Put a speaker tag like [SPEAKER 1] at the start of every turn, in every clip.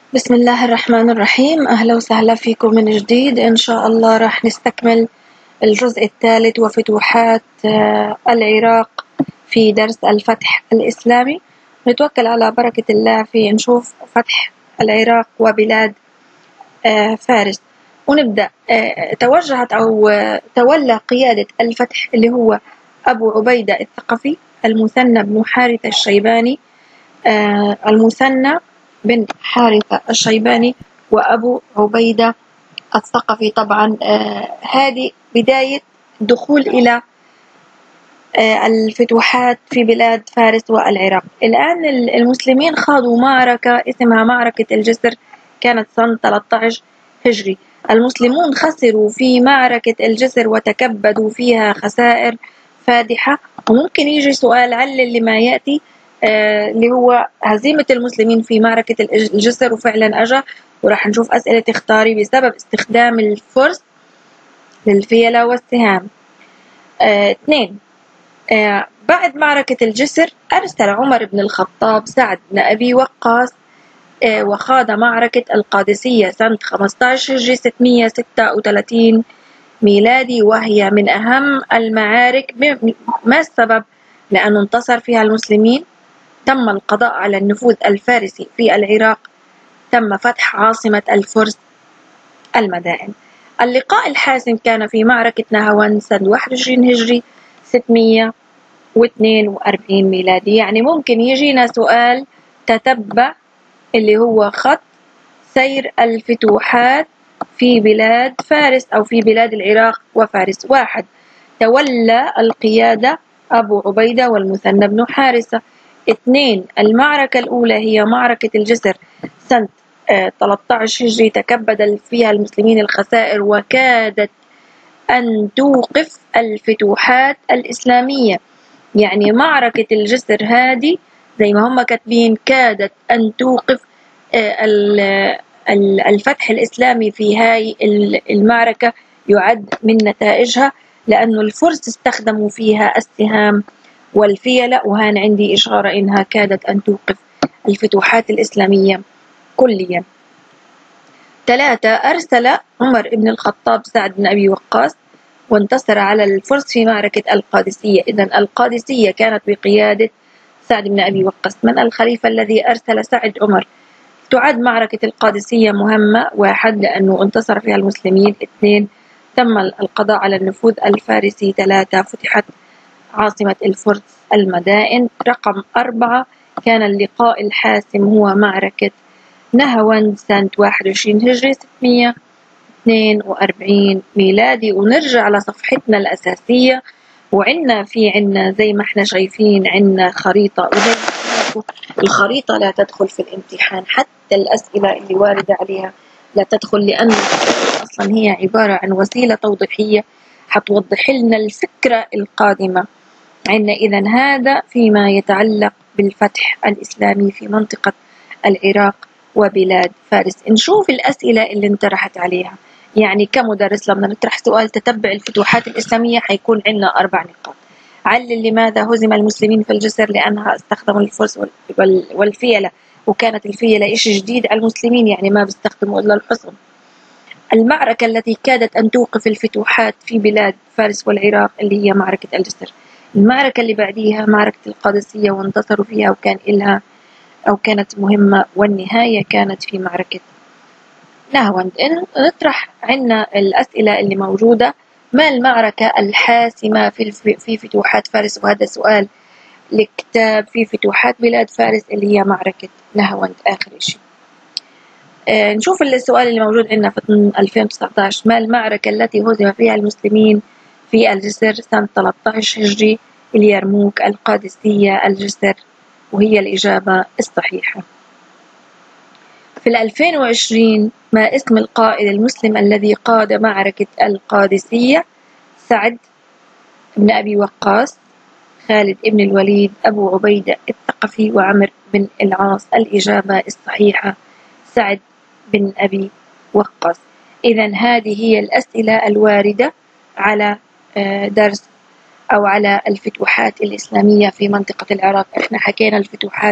[SPEAKER 1] بسم الله الرحمن الرحيم. أهلا وسهلا فيكم من جديد. إن شاء الله راح نستكمل الجزء الثالث وفتوحات العراق في درس الفتح الإسلامي. نتوكل على بركة الله في نشوف فتح العراق وبلاد فارس. ونبدأ. توجهت أو تولى قيادة الفتح اللي هو أبو عبيدة الثقفي، المثنى بن حارثة الشيباني، المثنى بن حارثة الشيباني وأبو عبيدة الثقفي. طبعا هذه بداية الدخول إلى الفتوحات في بلاد فارس والعراق. الآن المسلمين خاضوا معركة اسمها معركة الجسر، كانت سنة 13 هجري. المسلمون خسروا في معركة الجسر وتكبدوا فيها خسائر فادحة. وممكن يجي سؤال علل لما يأتي اللي هو هزيمة المسلمين في معركة الجسر، وفعلا أجا، وراح نشوف أسئلة اختاري بسبب استخدام الفرس للفيلة والسهام. 2. بعد معركة الجسر أرسل عمر بن الخطاب سعد بن أبي وقاص وخاض معركة القادسية سنة 15 هجري 636 ميلادي، وهي من أهم المعارك. ما السبب؟ لأنه انتصر فيها المسلمين، تم القضاء على النفوذ الفارسي في العراق، تم فتح عاصمة الفرس المدائن. اللقاء الحاسم كان في معركة نهاوند سنة 21 هجري 642 ميلادي. يعني ممكن يجينا سؤال تتبع اللي هو خط سير الفتوحات في بلاد فارس أو في بلاد العراق وفارس. 1. تولى القيادة أبو عبيدة والمثنى بن حارثة. 2. المعركة الأولى هي معركة الجسر سنة 13 هجري، تكبد فيها المسلمين الخسائر وكادت أن توقف الفتوحات الإسلامية. يعني معركة الجسر هذه زي ما هم كاتبين كادت أن توقف الفتح الإسلامي. في هاي المعركة يعد من نتائجها لأن الفرس استخدموا فيها السهام والفيلة، وهان عندي إشارة إنها كادت أن توقف الفتوحات الإسلامية كليا. 3. أرسل عمر بن الخطاب سعد بن أبي وقاص وانتصر على الفرس في معركة القادسية. إذن القادسية كانت بقيادة سعد بن أبي وقاص. من الخليفة الذي أرسل سعد؟ عمر. تعد معركة القادسية مهمة. 1. لأنه انتصر فيها المسلمين. 2. تم القضاء على النفوذ الفارسي. 3. فتحت عاصمة الفرس المدائن. رقم 4. كان اللقاء الحاسم هو معركة نهاوند سنة 21 هجري 642 ميلادي. ونرجع لصفحتنا الأساسية، وعنا زي ما احنا شايفين عنا خريطة، وزي الخريطة لا تدخل في الامتحان، حتى الأسئلة اللي واردة عليها لا تدخل، لأن أصلا هي عبارة عن وسيلة توضيحية حتوضح لنا الفكرة القادمة عنا. إذن هذا فيما يتعلق بالفتح الإسلامي في منطقة العراق وبلاد فارس. نشوف الأسئلة اللي انطرحت عليها. يعني كمدرس لما نطرح سؤال تتبع الفتوحات الإسلامية حيكون عندنا 4 نقاط. علل لماذا هزم المسلمين في الجسر؟ لأنها استخدموا الفرس والفيلة، وكانت الفيلة إشي جديد على المسلمين، يعني ما بيستخدموا إلا الحصن. المعركة التي كادت أن توقف الفتوحات في بلاد فارس والعراق اللي هي معركة الجسر. المعركة اللي بعديها معركة القادسية وانتصروا فيها، وكان إلها أو كانت مهمة، والنهاية كانت في معركة نهاوند. نطرح عنا الأسئلة اللي موجودة. ما المعركة الحاسمة في فتوحات فارس؟ وهذا سؤال لكتاب في فتوحات بلاد فارس اللي هي معركة نهاوند. آخر شيء نشوف السؤال اللي موجود عندنا في 2019. ما المعركة التي هزم فيها المسلمين في الجسر سنة 13 هجري؟ اليرموك، القادسية، الجسر، وهي الإجابة الصحيحة. في 2020 ما اسم القائد المسلم الذي قاد معركة القادسية؟ سعد بن أبي وقاص، خالد بن الوليد، أبو عبيدة الثقفي، وعمر بن العاص. الإجابة الصحيحة سعد بن أبي وقاص. إذن هذه هي الأسئلة الواردة على درس أو على الفتوحات الإسلامية في منطقة العراق. إحنا حكينا الفتوحات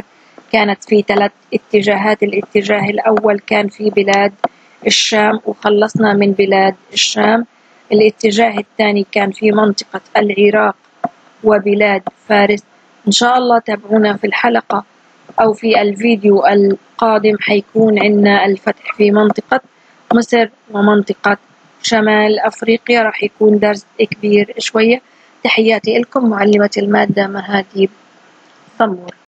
[SPEAKER 1] كانت في 3 اتجاهات. الاتجاه الأول كان في بلاد الشام وخلصنا من بلاد الشام. الاتجاه الثاني كان في منطقة العراق وبلاد فارس. إن شاء الله تابعونا في الحلقة أو في الفيديو القادم، حيكون عندنا الفتح في منطقة مصر ومنطقة شمال أفريقيا. راح يكون درس كبير شوية. تحياتي لكم، معلمة المادة مهاديب صمور.